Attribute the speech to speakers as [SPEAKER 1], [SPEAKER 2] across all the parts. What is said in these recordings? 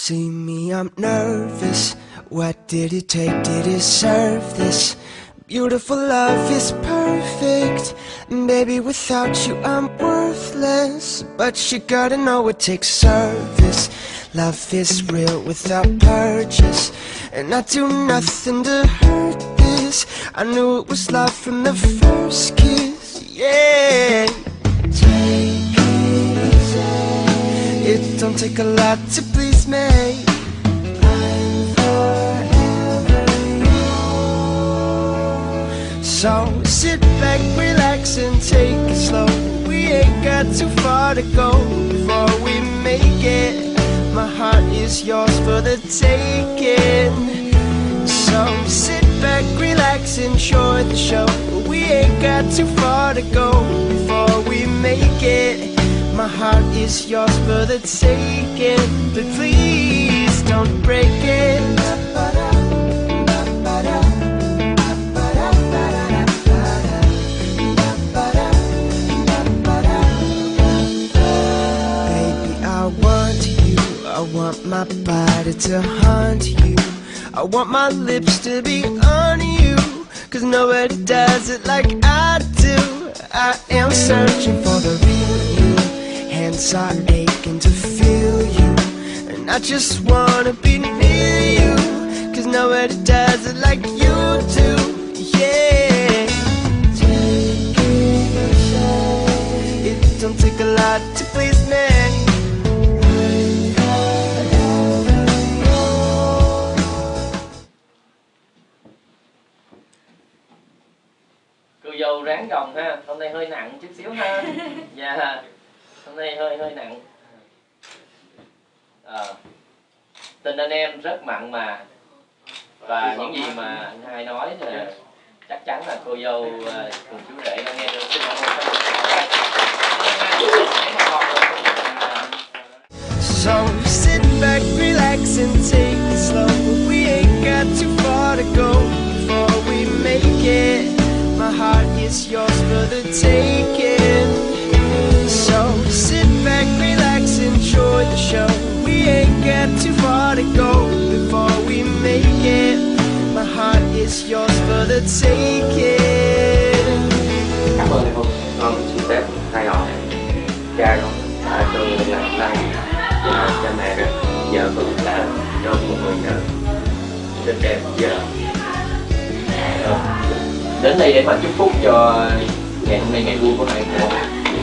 [SPEAKER 1] See me, I'm nervous. What did it take to deserve this? Beautiful love is perfect, and baby, without you I'm worthless. But you gotta know it takes service. Love is real without purchase, and I do nothing to hurt this. I knew it was love from the first kiss, yeah. Take it easy. It don't take a lot to please me. I'm forever yours. So sit back, relax, and take it slow. We ain't got too far to go before we make it. My heart is yours for the taking. So sit back, relax, enjoy the show. We ain't got too far to go before we make it. My heart is yours for the taking, but please don't break it. Baby, I want you. I want my body to haunt you. I want my lips to be on you, 'cause nobody does it like I do. I am searching for the real you. Hands are aching to feel you, and I just wanna be near you, 'cause nobody does it like you do, yeah. Take it easy. It don't take a lot to please me.
[SPEAKER 2] Cô dâu ráng gồng ha, hôm nay hơi nặng chút xíu ha. Dạ, hôm nay hơi nặng. Tình anh em rất mặn mà, và những gì mà anh hai nói thì chắc chắn là cô dâu cùng chú rể đã nghe được.
[SPEAKER 1] So sit back, relax, and take it slow. We ain't got too far to go before we make it. My heart is yours for the taking. So sit back, relax, enjoy the show. We ain't got too far to go before we make it. My heart is yours for the taking.
[SPEAKER 3] Cảm ơn em, con xin phép thay họ cha con đã cho người làm tay và cha mẹ vợ con đã cho một người vợ rất đẹp giờ.
[SPEAKER 2] Đến đây để mà chúc phúc cho ngày hôm nay, ngày vui của hai cô.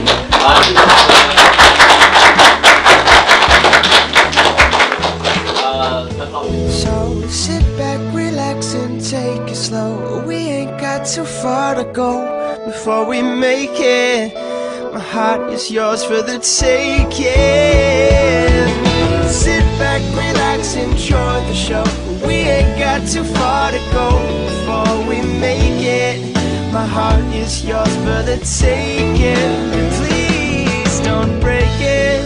[SPEAKER 1] So sit back, relax, and take it slow. We ain't got too far to go before we make it. My heart is yours for the taking. Sit back, relax, enjoy the show. We ain't got too far to go before we make it. My heart is yours for the taking. Please don't break it.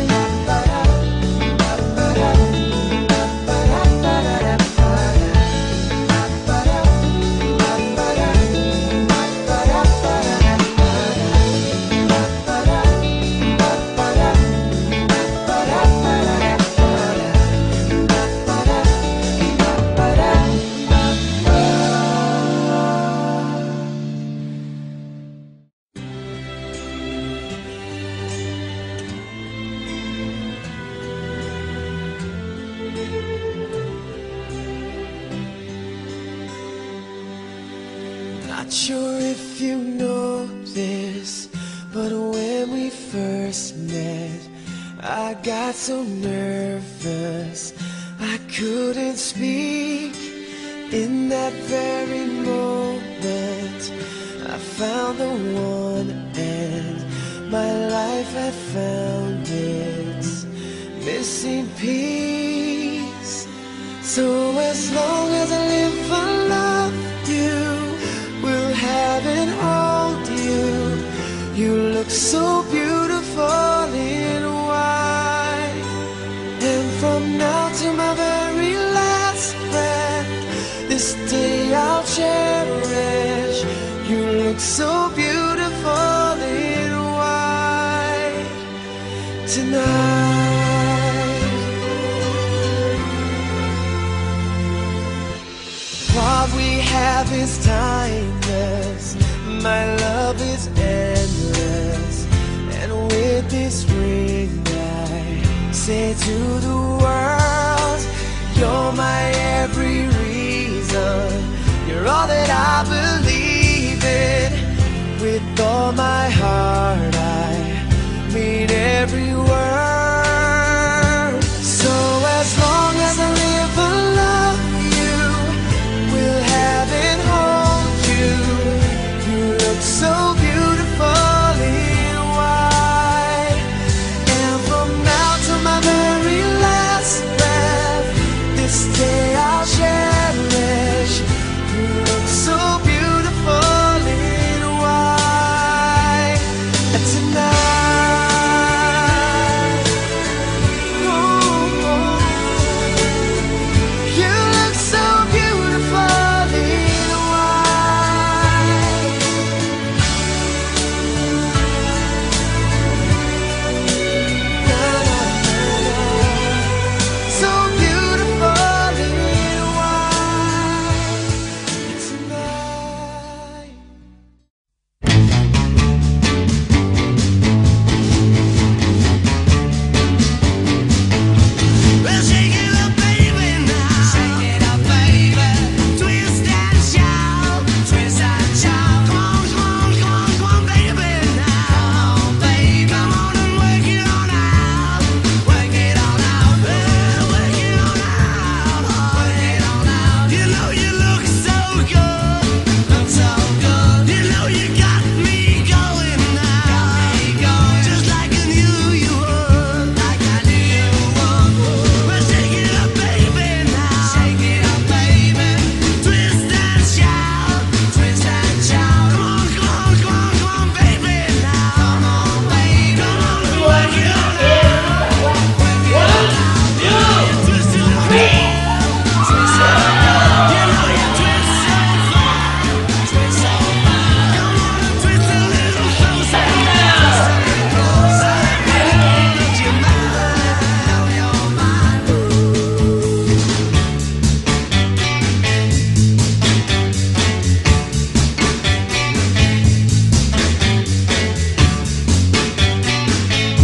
[SPEAKER 1] Not sure if you know this, but when we first met, I got so nervous I couldn't speak. In that very moment, I found the one, and my life had found its missing piece. So as long as I live, I love you. We'll have and hold you. You look so beautiful in white. And from now to my very last breath, this day I'll cherish. You look so beautiful in white tonight. is timeless, my love is endless, and with this ring I say to the world, you're my every reason, you're all that I believe in, with all my heart.